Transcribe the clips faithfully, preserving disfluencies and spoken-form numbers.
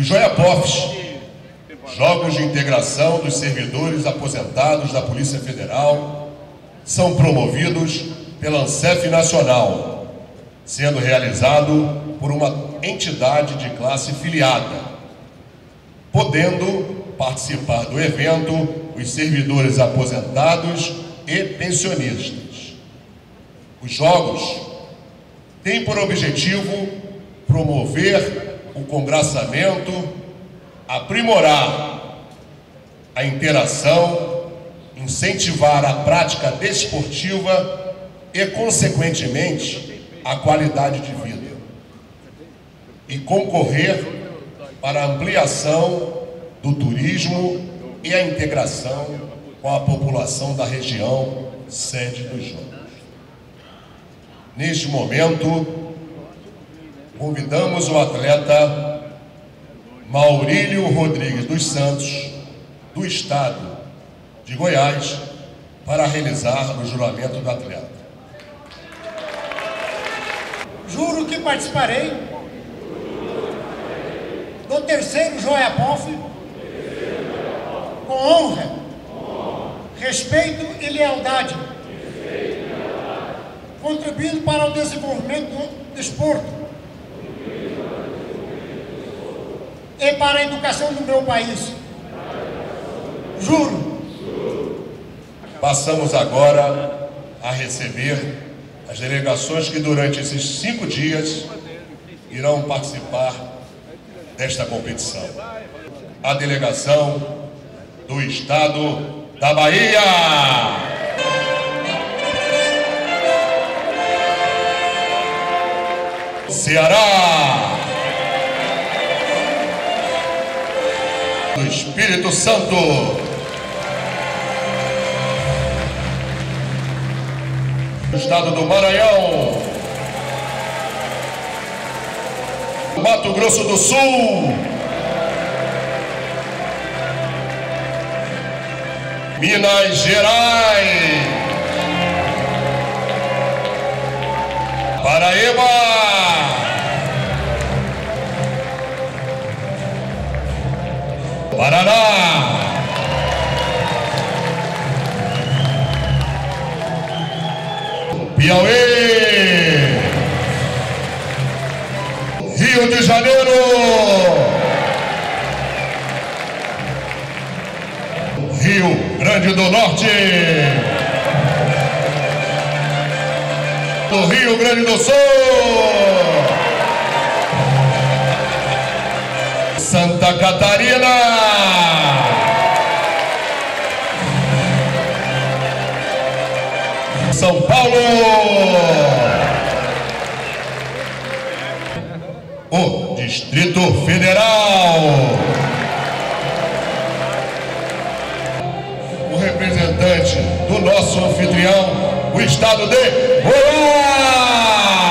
JOIAPOFs, Jogos de Integração dos Servidores Aposentados da Polícia Federal, são promovidos pela ANSEF Nacional, sendo realizado por uma entidade de classe filiada, podendo participar do evento os servidores aposentados e pensionistas. Os Jogos têm por objetivo promover o congraçamento, aprimorar a interação, incentivar a prática desportiva e, consequentemente, a qualidade de vida e concorrer para a ampliação do turismo e a integração com a população da região sede dos Jogos. Neste momento, convidamos o atleta Maurílio Rodrigues dos Santos, do estado de Goiás, para realizar o juramento do atleta. Juro que participarei do terceiro JOIAPOF com honra, respeito e lealdade, contribuindo para o desenvolvimento do desporto e para a educação do meu país. Juro. Passamos agora a receber as delegações que durante esses cinco dias irão participar desta competição. A delegação do estado da Bahia. Ceará. Do Espírito Santo. Do estado do Maranhão. Mato Grosso do Sul. Minas Gerais. Paraíba. Paraná. Piauí. Rio de Janeiro. Rio Grande do Norte. Do Rio Grande do Sul. Santa Catarina. São Paulo. O Distrito Federal. O representante do nosso anfitrião, o estado de Goiás.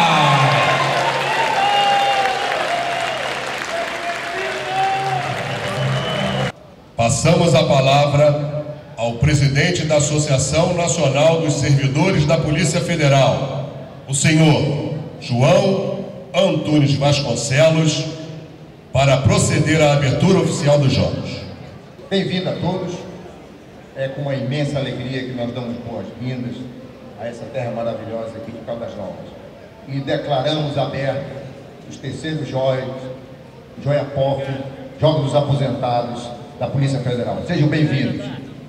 Passamos a palavra ao presidente da Associação Nacional dos Servidores da Polícia Federal, o senhor João Antunes Vasconcelos, para proceder à abertura oficial dos Jogos. Bem-vindo a todos. É com uma imensa alegria que nós damos boas-vindas a essa terra maravilhosa aqui de Caldas Novas. E declaramos aberto os terceiros Jogos, JOIAPOF, Jogos dos Aposentados da Polícia Federal. Sejam bem-vindos.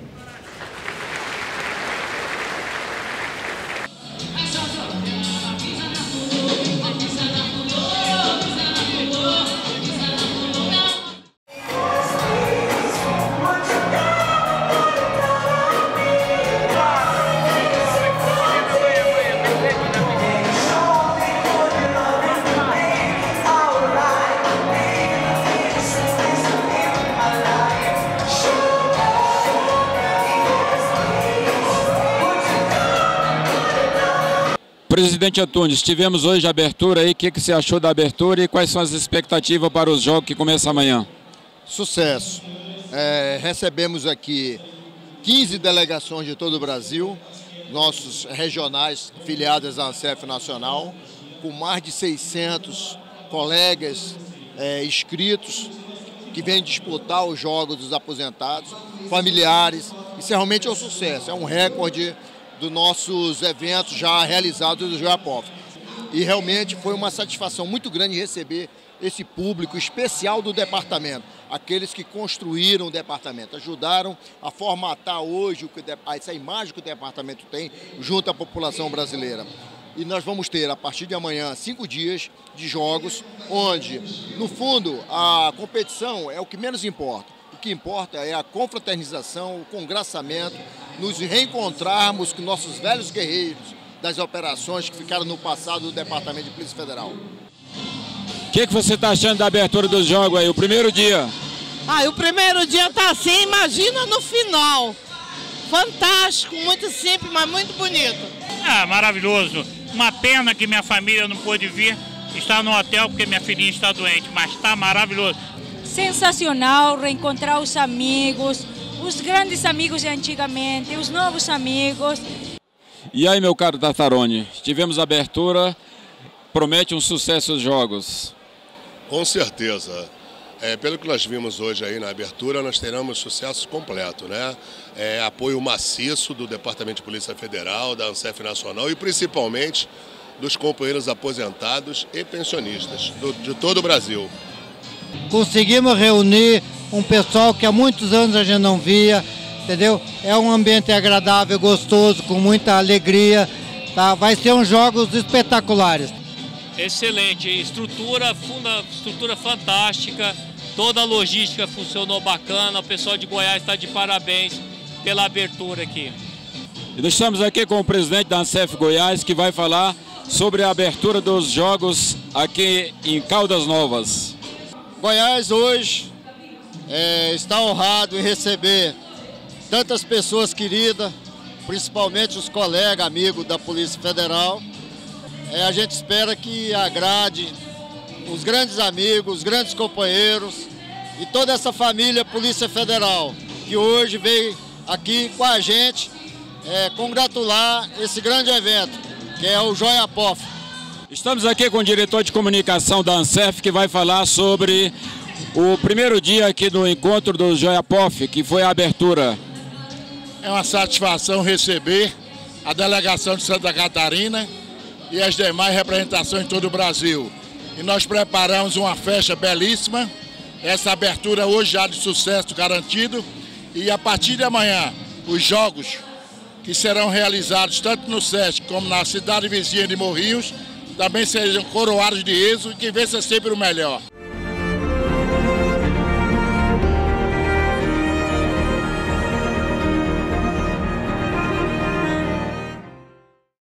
Presidente Antunes, tivemos hoje a abertura aí, o que, que você achou da abertura e quais são as expectativas para os jogos que começam amanhã? Sucesso. É, recebemos aqui quinze delegações de todo o Brasil, nossos regionais filiadas à ANSEF Nacional, com mais de seiscentos colegas é, inscritos que vêm disputar os jogos dos aposentados, familiares. Isso realmente é um sucesso, é um recorde dos nossos eventos já realizados do Joiapof. E realmente foi uma satisfação muito grande receber esse público especial do departamento, aqueles que construíram o departamento, ajudaram a formatar hoje essa imagem que o departamento tem junto à população brasileira. E nós vamos ter, a partir de amanhã, cinco dias de jogos, onde, no fundo, a competição é o que menos importa. O que importa é a confraternização, o congraçamento, nos reencontrarmos com nossos velhos guerreiros das operações que ficaram no passado do Departamento de Polícia Federal. O que, que você está achando da abertura dos jogos aí, o primeiro dia? Ah, o primeiro dia está assim, imagina no final. Fantástico, muito simples, mas muito bonito. Ah, maravilhoso. Uma pena que minha família não pôde vir, está no hotel porque minha filhinha está doente, mas está maravilhoso. Sensacional reencontrar os amigos, os grandes amigos de antigamente, os novos amigos. E aí, meu caro Tartarone, tivemos a abertura, promete um sucesso os jogos. Com certeza. É, pelo que nós vimos hoje aí na abertura, nós teremos sucesso completo, né? É, apoio maciço do Departamento de Polícia Federal, da ANSEF Nacional e principalmente dos companheiros aposentados e pensionistas do, de todo o Brasil. Conseguimos reunir um pessoal que há muitos anos a gente não via, entendeu? É um ambiente agradável, gostoso, com muita alegria, tá? Vai ser uns jogos espetaculares. Excelente, estrutura, funda, estrutura fantástica, toda a logística funcionou bacana, o pessoal de Goiás está de parabéns pela abertura aqui. E estamos aqui com o presidente da ANSEF Goiás, que vai falar sobre a abertura dos jogos aqui em Caldas Novas. Goiás hoje é, está honrado em receber tantas pessoas queridas, principalmente os colegas, amigos da Polícia Federal. É, a gente espera que agrade os grandes amigos, os grandes companheiros e toda essa família Polícia Federal, que hoje veio aqui com a gente é, congratular esse grande evento, que é o Joiapof. Estamos aqui com o diretor de comunicação da ANSEF, que vai falar sobre o primeiro dia aqui do encontro do Joiapof, que foi a abertura. É uma satisfação receber a delegação de Santa Catarina e as demais representações de todo o Brasil. E nós preparamos uma festa belíssima, essa abertura hoje já de sucesso garantido, e a partir de amanhã, os jogos que serão realizados tanto no SESC como na cidade vizinha de Morrinhos, também serão coroados de êxito e que vença sempre o melhor.